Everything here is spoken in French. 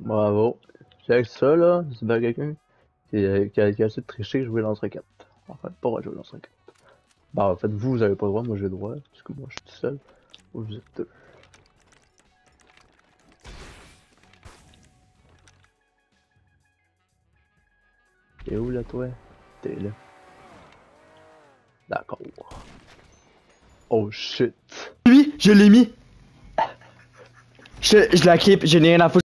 Bravo. C'est avec ça, là, c'est bien quelqu'un qui a essayé de tricher et jouer lance-roquette. En fait, pas jouer lance-roquette. Bah, en fait, vous avez pas le droit, moi j'ai le droit, parce que moi je suis tout seul. Vous êtes deux. T'es où là, toi? T'es là. D'accord. Oh shit. Lui, je l'ai mis. Je la clip, je n'ai rien à foutre.